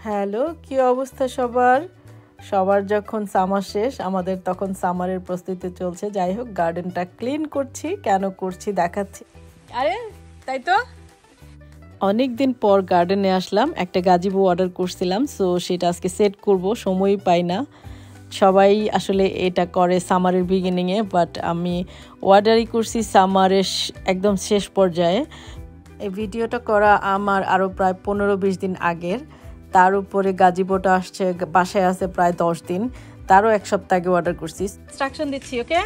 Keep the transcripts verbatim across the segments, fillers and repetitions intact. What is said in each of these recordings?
Hello, কি অবস্থা সবার? সবার যখন সামার শেষ, আমাদের তখন সামারের প্রস্তুতি চলছে। যাই হোক, গার্ডেনটা ক্লিন করছি। কেন করছি দেখাচ্ছি। আরে তাই তো, অনেক দিন পর গার্ডেনে আসলাম। একটা গাজিবো অর্ডার করছিলাম, সো সেটা আজকে সেট করব, সময়ই পাই না। সবাই আসলে এটা করে সামারের বিগিনিংয়ে, বাট আমি অর্ডারই করছি সামারের একদম শেষ পর্যায়ে। এই ভিডিওটা করা আমার আরও প্রায় পনেরো বিশ দিন আগের। তার উপরে গাজিবোটা আসছে, বাসায় আছে প্রায় দশ দিন, তারও এক সপ্তাহ আগে অর্ডার করছি। ইনস্ট্রাকশন দিচ্ছি, ওকে?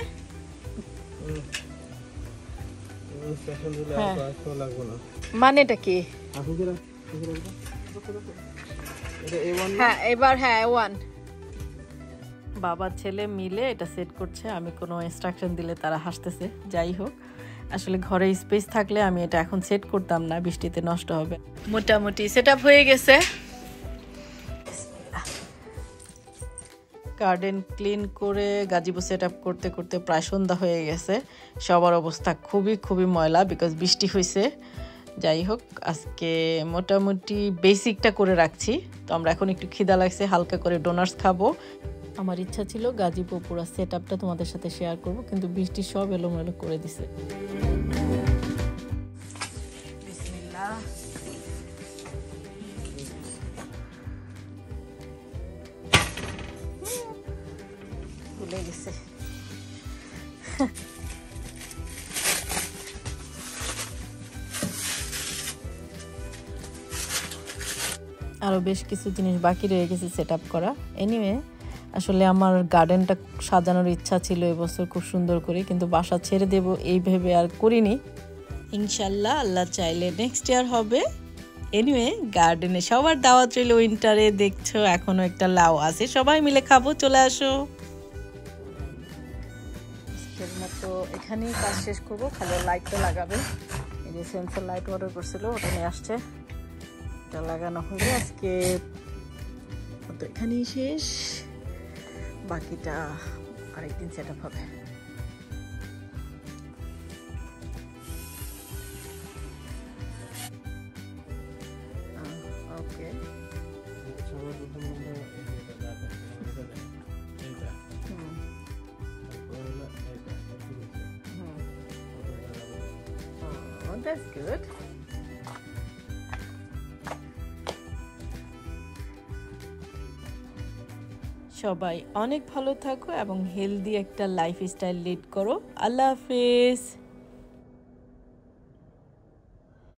মানেটা কি? হ্যাঁ, এবার হ্যাঁ ওয়ান। বাবা ছেলে মিলে এটা সেট করছে, আমি কোনো ইনস্ট্রাকশন দিলে তারা হাসতেছে। যাই হোক, আসলে ঘরে স্পেস থাকলে আমি এটা এখন সেট করতাম না, বৃষ্টিতে নষ্ট হবে। মোটামুটি সেট আপ হয়ে গেছে। গার্ডেন ক্লিন করে গাজিবো সেট আপ করতে করতে প্রায় সন্ধ্যা হয়ে গেছে। সবার অবস্থা খুবই খুবই ময়লা, বিকজ বৃষ্টি হয়েছে। যাই হোক, আজকে মোটামুটি বেসিকটা করে রাখছি। তো আমরা এখন একটু খিদা লাগছে, হালকা করে ডোনাটস খাবো। আমার ইচ্ছা ছিল গাজিবো পুরো সেট আপটা তোমাদের সাথে শেয়ার করবো, কিন্তু বৃষ্টি সব এলোমেলো করে দিছে। বিসমিল্লাহ। ভুলে গেছে। আরও বেশ কিছু জিনিস বাকি রয়ে গেছে সেট আপ করা। এনিওয়ে, আসলে আমার গার্ডেনটা সাজানোর ইচ্ছা ছিল এবছর খুব সুন্দর করে, কিন্তু বাসা ছেড়ে দেব এই ভেবে আর করিনি। ইনশাল্লাহ আল্লাহ চাইলে নেক্সট ইয়ার হবে। এনিওয়ে, গার্ডেনে সবার দাওয়াত রইল। উইন্টারে দেখছো এখনো একটা লাউ আছে, সবাই মিলে খাবো, চলে আসো। আজকের মতো এখানেই কাজ শেষ করবো, খালি লাইটটা লাগাবে। এই যে সেন্সর লাইট অর্ডার করছিল, ওটা নিয়ে আসছে। এটা লাগানো হলে আজকে তো এখানেই শেষ, বাকিটা আরেকদিন সেট আপ হবে। ওকে, that's good. সবাই অনেক ভালো থাকো এবং হেলদি একটা লাইফস্টাইল লিড করো। আল্লাহ হাফেজ।